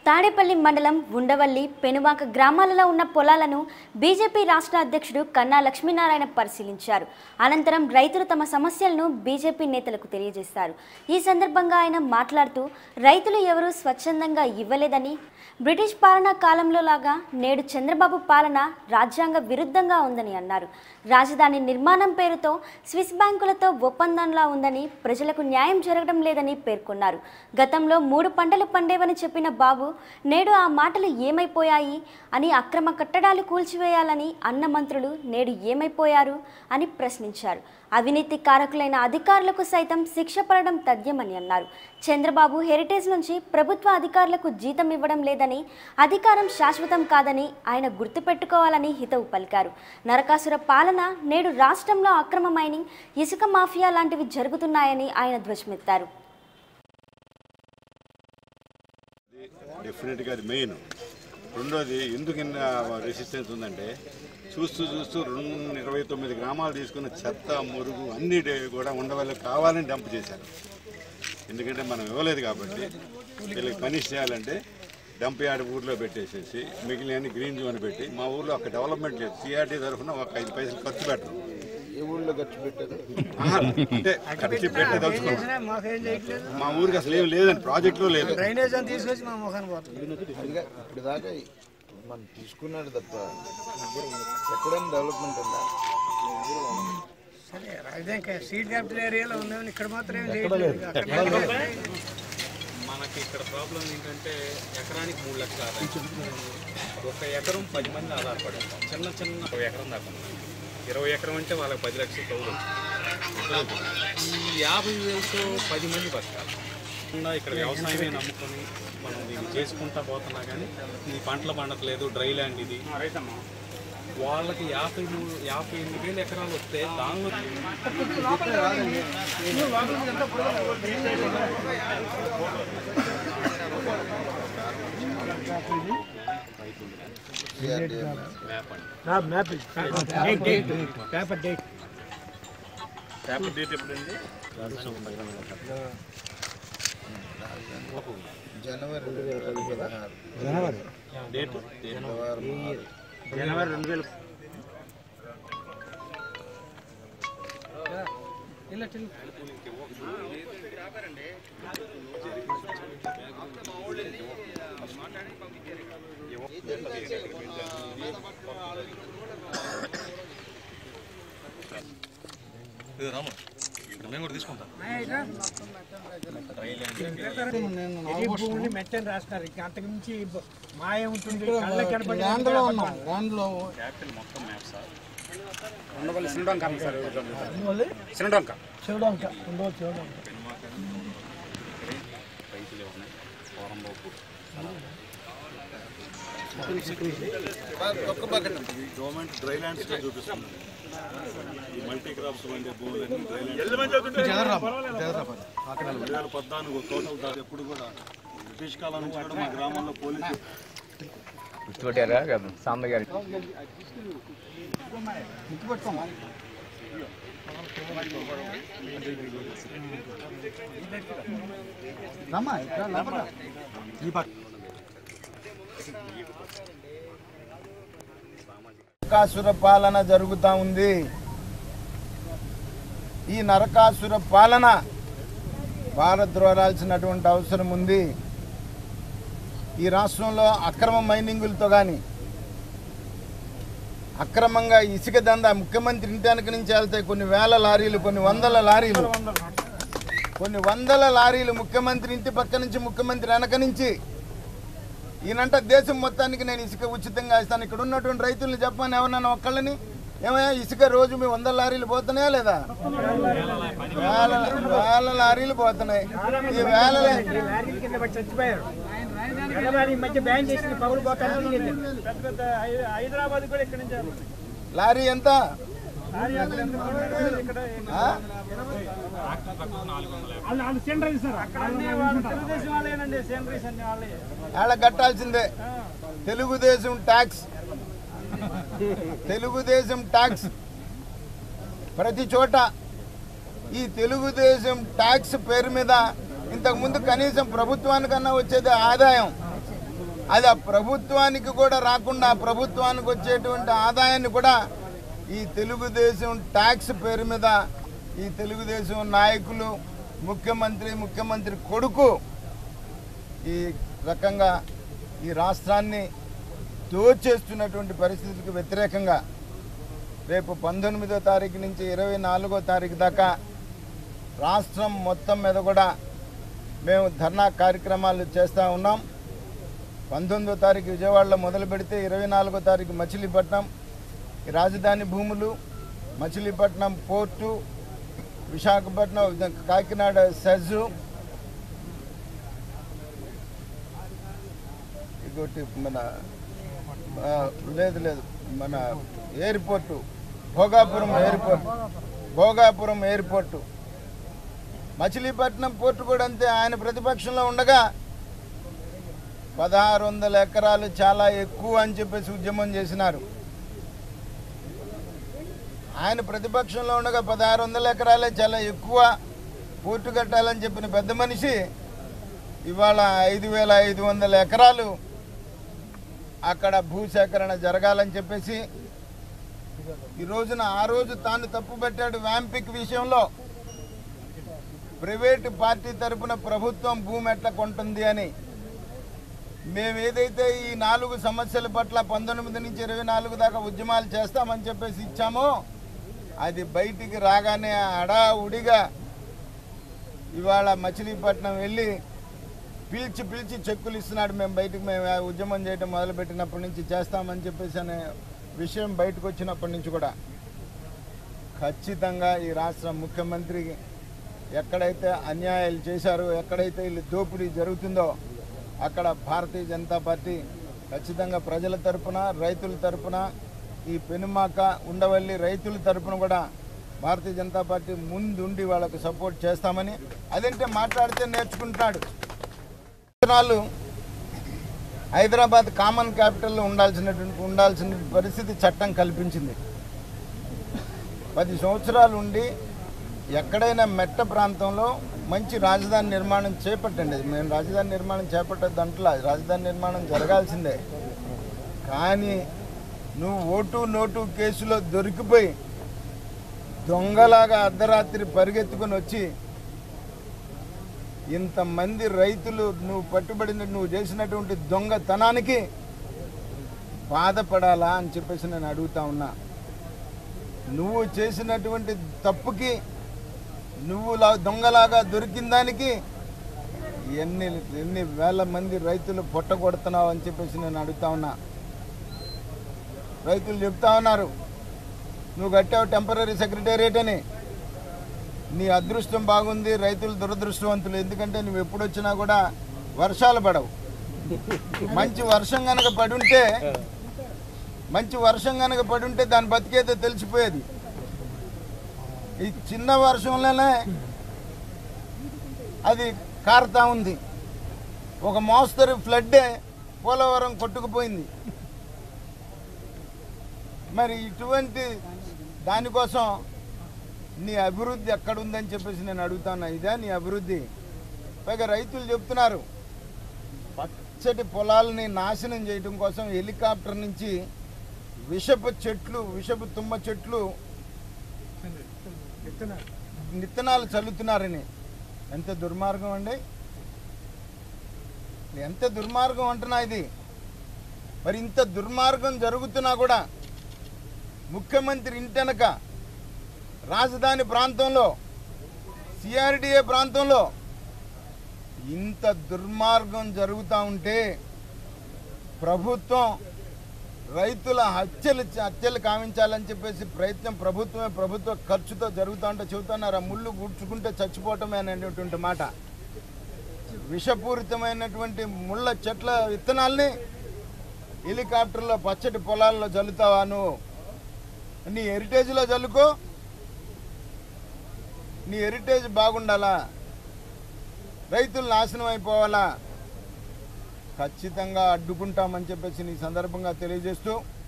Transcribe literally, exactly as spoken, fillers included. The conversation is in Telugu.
తాడేపల్లి మండలం ఉండవల్లి పెనువాక గ్రామాలలో ఉన్న పొలాలను బీజేపీ రాష్ట్ర అధ్యక్షుడు కన్నా లక్ష్మి పరిశీలించారు. అనంతరం రైతులు తమ సమస్యలను బీజేపీ నేతలకు తెలియజేశారు. ఈ సందర్భంగా ఆయన మాట్లాడుతూ రైతులు ఎవరూ స్వచ్ఛందంగా ఇవ్వలేదని, బ్రిటిష్ పాలనా కాలంలో లాగా నేడు చంద్రబాబు పాలన రాజ్యాంగ విరుద్ధంగా ఉందని అన్నారు. రాజధాని నిర్మాణం పేరుతో స్విస్ బ్యాంకులతో ఒప్పందంలా ఉందని, ప్రజలకు న్యాయం జరగడం లేదని పేర్కొన్నారు. గతంలో మూడు పంటలు పండేవని చెప్పిన బాబు నేడు ఆ మాటలు ఏమైపోయాయి అని, అక్రమ కట్టడాలు కూల్చివేయాలని అన్న మంత్రులు నేడు ఏమైపోయారు అని ప్రశ్నించారు. అవినీతి కారకులైన అధికారులకు సైతం శిక్ష పడడం తథ్యమని అన్నారు. చంద్రబాబు హెరిటేజ్ నుంచి ప్రభుత్వ అధికారులకు జీతం ఇవ్వడం లేదని, అధికారం శాశ్వతం కాదని ఆయన గుర్తుపెట్టుకోవాలని హితవు పలికారు. నరకాసుర పాలన నేడు రాష్ట్రంలో అక్రమ మైనింగ్, ఇసుక మాఫియా లాంటివి జరుగుతున్నాయని ఆయన ధ్వజమెత్తారు. డెఫినెట్గా అది మెయిన్. రెండోది ఎందుకు ఇన్న రెసిస్టెన్స్ ఉందంటే, చూస్తూ చూస్తూ రెండు ఇరవై తొమ్మిది గ్రామాలు తీసుకున్న చెత్త మురుగు అన్ని కూడా ఉండవల్ల కావాలని డంప్ చేశారు. ఎందుకంటే మనం ఇవ్వలేదు కాబట్టి వీళ్ళకి పనిష్ చేయాలంటే డంప్ యార్డ్ ఊర్లో పెట్టేసేసి మిగిలిన గ్రీన్ జోన్ పెట్టి, మా ఊర్లో ఒక డెవలప్మెంట్ లేదు. సిఆర్టీ తరఫున ఒక ఐదు పైసలు ఖర్చు పెట్టరు. ఏ ఊళ్ళో ఖర్చు పెట్టారు అంటే ఖర్చు పెట్టే తలుచుకున్నాం. మా ఊరికి అసలు ఏం లేదండి, ప్రాజెక్టులో లేదు. ఇప్పుడు దాకా మనం తీసుకున్నాడు తప్ప ఎక్కడైనా డెవలప్మెంట్ ఉందా? సరే రాజధాని సీట్ క్యాపిటల్ ఏరియాలో ఉందని ఇక్కడ మాత్రం మనకి ఇక్కడ ప్రాబ్లం ఏంటంటే ఎకరానికి మూడు లక్షల ఆదాయం, ఒక ఎకరం పది మంది ఆధారపడి ఉంటాం. చిన్న చిన్న ఒక ఎకరం దాకా ఉన్నాయి. ఇరవై ఎకరం అంటే వాళ్ళకి పది లక్షలు తౌలు. ఈ యాభై వేలతో పది మంది బతకాలి. ఇక్కడ వ్యవసాయమే నమ్ముకొని మనం దీన్ని చేసుకుంటా పోతున్నా కానీ ఇది పంటలు పండట్లేదు, డ్రై ల్యాండ్ ఇది. వాళ్ళకి యాభై మూడు యాభై ఎనిమిది వేల ఎకరాలు వస్తే దానిలో పేపర్ డేట్ ఎప్పుడండి? జనవరి రెండు వేల పదహారు జనవరి డేట్ జనవరి రెండు వేల మేము కూడా తీసుకుంటాం. భూమిని మెట్టని రాస్తారు. ఇక అంతకు మించి మాయ ఉంటుంది. మొత్తం map sir government dry lands చూపిస్తుంది. ఈ మల్టీ క్రాప్స్ వంటి భూములన్నీ డ్రై ల్యాండ్స్. రెండు వేల పద్నాలుగు టోటల్ దాకా ఎప్పుడు కూడా బ్రిటిష్ కాలం నుంచి కూడా మా గ్రామంలో పోలీసు నరకాసుర పాలన జరుగుతూ ఉంది. ఈ నరకాసుర పాలన భారద్రోరాల్సినటువంటి అవసరం ఉంది. ఈ రాష్ట్రంలో అక్రమ మైనింగులతో కానీ, అక్రమంగా ఇసుక దందా ముఖ్యమంత్రి ఇంటానికి నుంచి వెళ్తాయి కొన్ని వేల లారీలు, కొన్ని వందల లారీలు, కొన్ని వందల లారీలు ముఖ్యమంత్రి ఇంటి పక్క నుంచి, ముఖ్యమంత్రి వెనక నుంచి. ఈయనంట దేశం మొత్తానికి నేను ఇసుక ఉచితంగా ఇస్తాను. ఇక్కడ ఉన్నటువంటి రైతుల్ని చెప్పమని ఎవరన్నా ఒక్కళ్ళని, ఏమయ్యా ఇసుక రోజు మీ వందల లారీలు పోతున్నాయా లేదా? వేల వేల లారీలు పోతున్నాయి. ఈ వేల లారీ ఎంత? వాళ్ళ కట్టాల్సిందే తెలుగుదేశం ట్యాక్స్. తెలుగుదేశం ట్యాక్స్ ప్రతి చోట ఈ తెలుగుదేశం ట్యాక్స్ పేరు మీద ఇంతకు ముందు కనీసం ప్రభుత్వానికన్నా వచ్చేది ఆదాయం అది ఆ ప్రభుత్వానికి కూడా రాకుండా ఆ ప్రభుత్వానికి వచ్చేటువంటి ఆదాయాన్ని కూడా ఈ తెలుగుదేశం ట్యాక్స్ పేరు మీద ఈ తెలుగుదేశం నాయకులు ముఖ్యమంత్రి ముఖ్యమంత్రి కొడుకు ఈ రకంగా ఈ రాష్ట్రాన్ని దోచేస్తున్నటువంటి పరిస్థితులకు వ్యతిరేకంగా రేపు పంతొమ్మిదో తారీఖు నుంచి ఇరవై నాలుగో తారీఖు దాకా రాష్ట్రం మొత్తం మీద కూడా మేము ధర్నా కార్యక్రమాలు చేస్తూ ఉన్నాం. పంతొమ్మిదో తారీఖు విజయవాడలో మొదలు పెడితే ఇరవై నాలుగో తారీఖు మచిలీపట్నం ఈ రాజధాని భూములు, మచిలీపట్నం పోర్టు, విశాఖపట్నం కాకినాడ సెజు, ఇంకోటి మన లేదు లేదు మన airport Bhogapuram airport Bhogapuram airport Machilipatnam port కూడా అంతే. ఆయన ప్రతిపక్షంలో ఉండగా పదహారు వందల ఎకరాలు చాలా ఎక్కువ అని చెప్పేసి ఉద్యమం చేసినారు. ఆయన ప్రతిపక్షంలో ఉండగా పదహారు వందల ఎకరాలే చాలా ఎక్కువ పోర్టు కట్టాలని చెప్పిన పెద్ద మనిషి ఇవాళ ఐదు వేల ఐదు వందల ఎకరాలు అక్కడ భూసేకరణ జరగాలని చెప్పేసి ఈ రోజున ఆ రోజు తాను తప్పు పెట్టాడు. వ్యాంపిక్ విషయంలో ప్రైవేటు పార్టీ తరఫున ప్రభుత్వం భూమి ఎట్లా కొంటుంది అని. మేము ఏదైతే ఈ నాలుగు సమస్యల పట్ల పంతొమ్మిది నుంచి ఇరవై నాలుగు దాకా ఉద్యమాలు చేస్తామని చెప్పేసి ఇచ్చామో అది బయటికి రాగానే హడావుడిగా ఇవాళ మచిలీపట్నం వెళ్ళి పిలిచి పిలిచి చెక్కులు ఇస్తున్నాడు. మేము బయటకు మేము ఉద్యమం చేయడం మొదలుపెట్టినప్పటి నుంచి చేస్తామని చెప్పేసి అనే విషయం బయటకు వచ్చినప్పటి నుంచి కూడా ఖచ్చితంగా ఈ రాష్ట్ర ముఖ్యమంత్రి ఎక్కడైతే అన్యాయాలు చేశారో, ఎక్కడైతే వీళ్ళు దోపిడీ జరుగుతుందో అక్కడ భారతీయ జనతా పార్టీ ఖచ్చితంగా ప్రజల తరపున, రైతుల తరపున, ఈ పెనుమాక ఉండవల్లి రైతుల తరపున కూడా భారతీయ జనతా పార్టీ ముందుండి వాళ్ళకు సపోర్ట్ చేస్తామని, అదంటే మాట్లాడితే నేర్చుకుంటున్నాడు. హైదరాబాద్ కామన్ క్యాపిటల్లో ఉండాల్సినటువంటి ఉండాల్సిన పరిస్థితి చట్టం కల్పించింది. పది సంవత్సరాలు ఉండి ఎక్కడైనా మెట్ట ప్రాంతంలో మంచి రాజధాని నిర్మాణం చేపట్టండి. మేము రాజధాని నిర్మాణం చేపట్టద్దంటలా, రాజధాని నిర్మాణం జరగాల్సిందే. కానీ నువ్వు ఓటు నోటు కేసులో దొరికిపోయి దొంగలాగా అర్ధరాత్రి పరిగెత్తుకొని వచ్చి ఇంతమంది రైతులు నువ్వు పట్టుబడిన నువ్వు చేసినటువంటి దొంగతనానికి బాధపడాలా అని చెప్పేసి నేను అడుగుతా ఉన్నా. నువ్వు చేసినటువంటి తప్పుకి నువ్వు దొంగలాగా దొరికిన దానికి ఎన్ని ఎన్ని వేల మంది రైతులు పొట్టగొడుతున్నావు అని చెప్పేసి నేను అడుగుతా ఉన్నా. రైతులు చెప్తా ఉన్నారు నువ్వు కట్టావు టెంపరీ సెక్రటేరియట్ అని. నీ అదృష్టం బాగుంది, రైతులు దురదృష్టవంతులు. ఎందుకంటే నువ్వు ఎప్పుడు వచ్చినా కూడా వర్షాలు పడవు. మంచి వర్షం కనుక పడుంటే మంచి వర్షం కనుక పడుంటే దాని బతికేదో తెలిసిపోయేది. ఈ చిన్న వర్షంలోనే అది కారుతా ఉంది. ఒక మోస్తరు ఫ్లడ్డే పోలవరం కొట్టుకుపోయింది. మరి ఇటువంటి దానికోసం నీ అభివృద్ధి ఎక్కడుందని చెప్పేసి నేను అడుగుతాను. ఇదే నీ అభివృద్ధి? పైగా రైతులు చెప్తున్నారు పచ్చటి పొలాలని నాశనం చేయడం కోసం హెలికాప్టర్ నుంచి విషపు చెట్లు విషపు తుమ్మ చెట్లు విత్తనాలు చల్లుతున్నారని. ఎంత దుర్మార్గం అండి, ఎంత దుర్మార్గం అంటున్నా ఇది. మరి ఇంత దుర్మార్గం జరుగుతున్నా కూడా ముఖ్యమంత్రి ఇంటెనక రాజధాని ప్రాంతంలో సిఆర్డిఏ ప్రాంతంలో ఇంత దుర్మార్గం జరుగుతూ ఉంటే ప్రభుత్వం రైతుల హత్యలు హత్యలు కావించాలని చెప్పేసి ప్రయత్నం ప్రభుత్వమే ప్రభుత్వ ఖర్చుతో జరుగుతూ ఉంటే చెబుతున్నారు. ఆ ముళ్ళు గుడ్చుకుంటే చచ్చిపోవటమే అనేటువంటి మాట. విషపూరితమైనటువంటి ముళ్ళ చెట్ల విత్తనాల్ని హెలికాప్టర్లో పచ్చటి పొలాల్లో జల్లుతావా? నువ్వు నీ హెరిటేజ్లో జల్లుకో, నీ హెరిటేజ్ బాగుండాలా, రైతులు నాశనం అయిపోవాలా? ఖచ్చితంగా అడ్డుకుంటామని చెప్పేసి ఈ సందర్భంగా తెలియజేస్తూ